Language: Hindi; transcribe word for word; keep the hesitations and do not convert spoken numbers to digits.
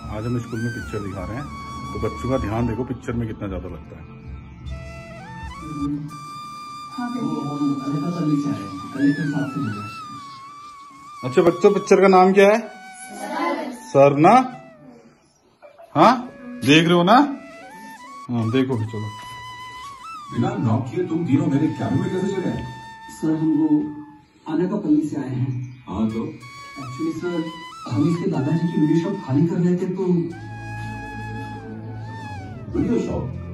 आज हम स्कूल में पिक्चर दिखा रहे हैं, तो बच्चों का ध्यान देखो पिक्चर में कितना ज्यादा लगता है। अच्छा बच्चों, पिक्चर का नाम क्या है? सर, सर ना? हाँ देख रहे हो ना? हाँ देखो भी, चलो। बिना नॉक किए तुम तीनों मेरे कैबिन में कैसे चले? सर हम वो अनाकापल्ली से आए हैं। हाँ तो एक्चुअली सर हम इसके दादाजी की वीडियो शॉप खाली कर रहे थे तो वीडियो शॉप